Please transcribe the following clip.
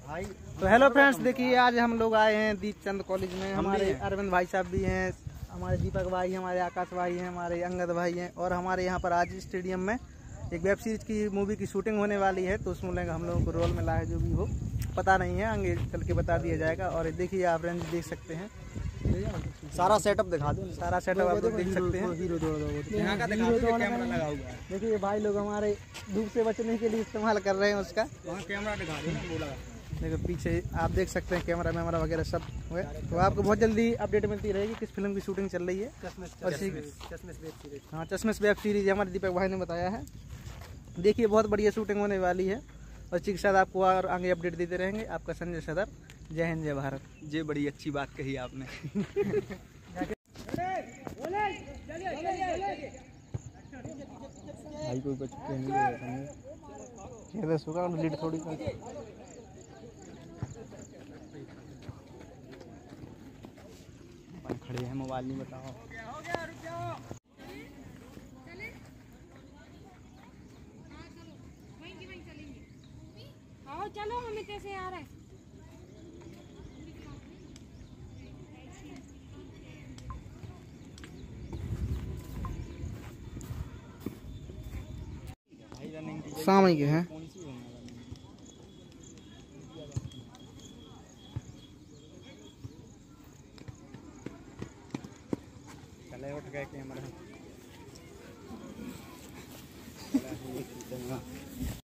तो hello friends, देखिए आज हम लोग आए हैं दीपचंद कॉलेज में। हमारे अरविंद भाई साहब भी हैं, हमारे दीपक भाई, हमारे आकाश भाई हैं, हमारे अंगद भाई हैं। और हमारे यहाँ पर आज स्टेडियम में एक वेब सीरीज की मूवी की शूटिंग होने वाली है, तो उसमें हम लोगों को रोल मिला है। जो भी हो पता नहीं है, आगे चल के बता दिया जाएगा। और देखिए आप रेंज देख सकते हैं, सारा सेटअप दिखा दो। सारा सेटअप आप लोग देख सकते हैं। यहाँ का दिखा दो, कैमरा लगा हुआ है। देखिए भाई लोग हमारे धूप से बचने के लिए इस्तेमाल कर रहे हैं उसका। वहाँ कैमरा दिखा दो ना, वो लगा। देखो पीछे आप देख सकते हैं कैमरा वैमरा वगैरह सब है। तो आपको बहुत जल्दी अपडेट मिलती रहेगी किस फिल्म की शूटिंग चल रही है। हाँ, चश्मिश वेब सीरीज हमारे दीपक भाई ने बताया है। देखिए बहुत बढ़िया शूटिंग होने वाली है और इसी के साथ आपको और आगे अपडेट देते रहेंगे। आपका संजय सदर, जय हिंद जय भारत। ये बड़ी अच्छी बात कही आपने। भाई कोई बच्चे नहीं लीड थोड़ी खड़े हैं, मोबाइल नहीं बताओ। आओ चलो, हम इतने से आ रहे हैं। शाम के हैं। चले उठ गए कैमरा।